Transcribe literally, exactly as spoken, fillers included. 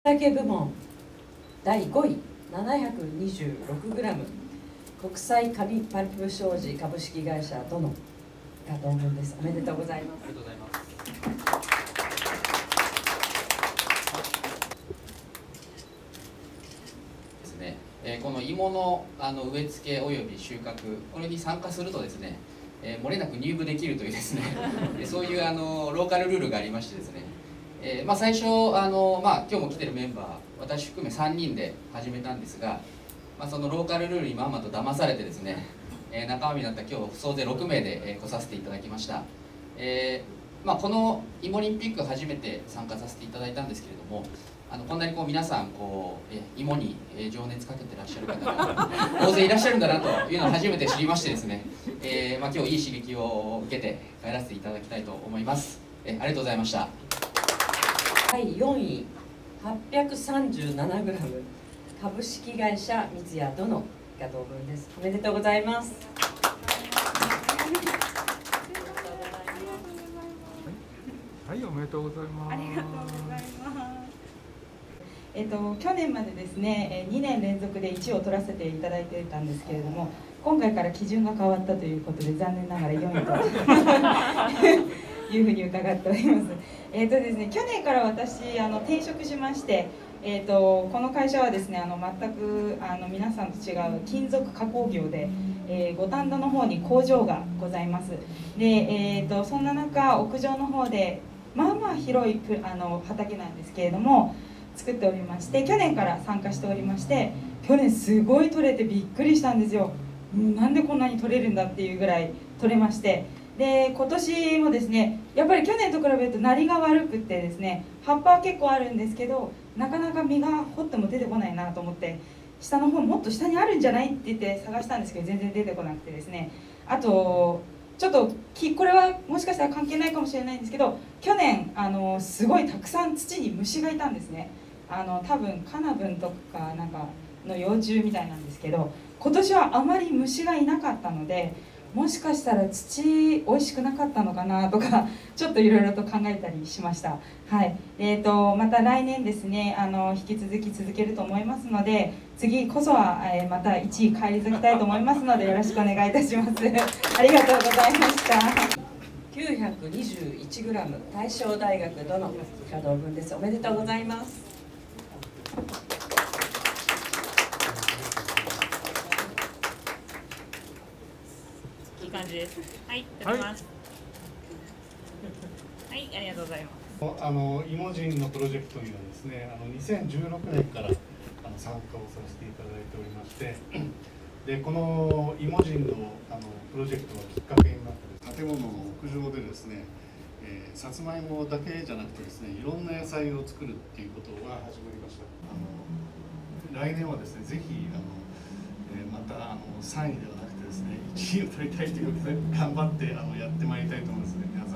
酒部門だいごい ななひゃくにじゅうろくグラム 国際紙パルプ商事株式会社殿が同文です。おめでとうございます。 ありがとうございます。ですね、えー、この芋のあの植え付けおよび収穫、これに参加するとですね、えー、漏れなく入部できるというですねそういうあのローカルルールがありましてですね、えーまあ、最初あの、まあ、今日も来てるメンバー私含めさんにんで始めたんですが、まあ、そのローカルルールにまんまと騙されてですね、えー、仲間になった今日総勢ろくめいで、えー、来させていただきました。えーまあ、この芋オリンピック初めて参加させていただいたんですけれども、あのこんなにこう皆さんこう、えー、芋に、えー、情熱かけてらっしゃる方が大勢いらっしゃるんだなというのを初めて知りましてですね、えーまあ、今日いい刺激を受けて帰らせていただきたいと思います。えー、ありがとうございました。 だいよんい はっぴゃくさんじゅうななグラム 株式会社三ツ矢殿が同文です。おめでとうございます。 はい、おめでとうございます。 ありがとうございます。えっと去年までですね、にねん連続でいちいを取らせていただいていたんですけれども、今回から基準が変わったということで残念ながらよんいというふうに伺っております。えっとですね、去年から私あの転職しまして、えっとこの会社はですね、あの全くあの皆さんと違う金属加工業で、えー、五反田の方に工場がございます。で、えっとそんな中屋上の方でまあまあ広いあの畑なんですけれども作っておりまして、去年から参加しておりまして、去年すごい取れてびっくりしたんですよ。うん、なんでこんなに取れるんだっていうぐらい取れまして、で今年もですね、やっぱり去年と比べると鳴りが悪くってですね、葉っぱは結構あるんですけどなかなか実が掘っても出てこないなと思って、下の方もっと下にあるんじゃないって言って探したんですけど全然出てこなくてですね、あとちょっとこれはもしかしたら関係ないかもしれないんですけど、去年あのすごいたくさん土に虫がいたんですね。あの多分カナブンとかなんかの幼虫みたいなんですけど、今年はあまり虫がいなかったので、もしかしたら土美味しくなかったのかなとかちょっといろいろと考えたりしました。はい、えーとまた来年ですね、あの引き続き続けると思いますので、次こそは、えー、またいちい返り咲きたいと思いますのでよろしくお願いいたします。ありがとうございました。 きゅうひゃくにじゅういちグラム 大正大学殿が同文です。おめでとうございます。 いい感じです。はい、いただきます。はい、はい、ありがとうございます。 あの芋人のプロジェクトにはですね、あのにせんじゅうろくねんからあの参加をさせていただいておりまして、でこの芋人のあのプロジェクトがきっかけになって建物の屋上でですね、えー、さつまいもだけじゃなくてですね、いろんな野菜を作るっていうことが始まりました。あの来年はですね、ぜひあの、えー、またあのさんいではなくてですね、いちいを取りたいということで頑張ってあのやってまいりたいと思いますので、皆さん